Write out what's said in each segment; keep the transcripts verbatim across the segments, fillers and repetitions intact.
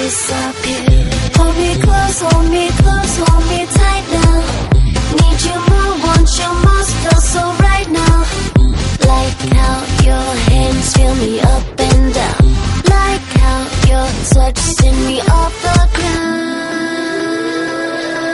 disappear. Hold me close, hold me close, hold me tight now. Need you more, want you most, feel so right now. Like how your hands feel me up and down. Like how your touch send me off the ground.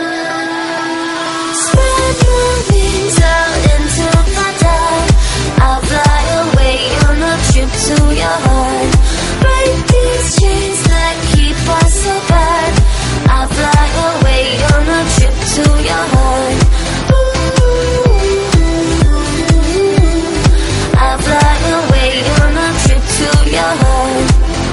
Spread my wings out into the dark. I'll fly away on a trip to your heart. Break these chains that keep us apart. I'll fly away on a trip to your heart. Ooh, I'll fly away on a trip to your heart.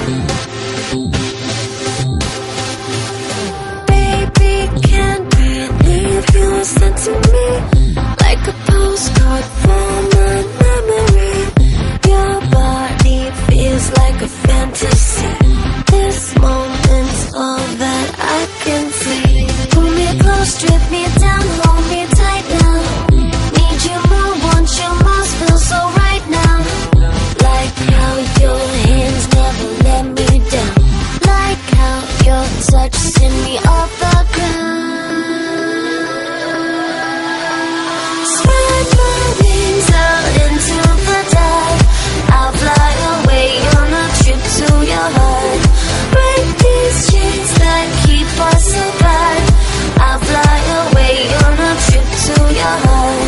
Baby, can't believe you sent to me like a postcard from my memory. Your body feels like a fantasy. This moment's all that I can see. Pull me close, strip me down, hold me tight now. Need you more, want you most, feel so right now. Like how your hands never let me down. Like how your touch send me off the ground. Spread my wings out into the dark. I'll fly away on a trip to your heart. Break these chains that keep us apart. I'll fly away on a trip to your heart.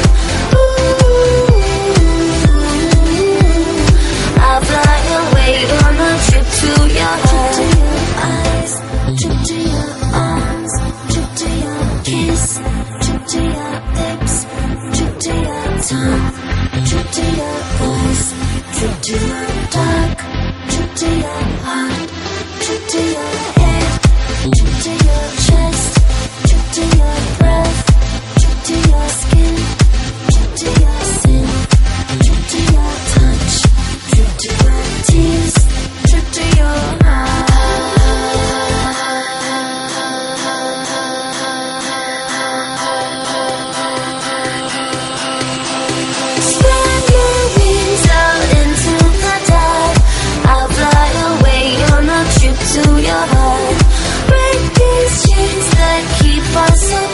Ooh, I'll fly away on a trip to your heart. Trip to your eyes, trip to your arms, trip to your kiss, trip to your lips, trip to your tongue, trip to your voice, trip to your dark, trip to your heart, trip to your head, trip to your chest, trip to your breath, trip to your skin, trip to your sin, trip to your touch, trip to your tears, trip to your heart. Spread your wings out into the dark. I'll fly away on a trip to your heart. Break these chains that keep us apart.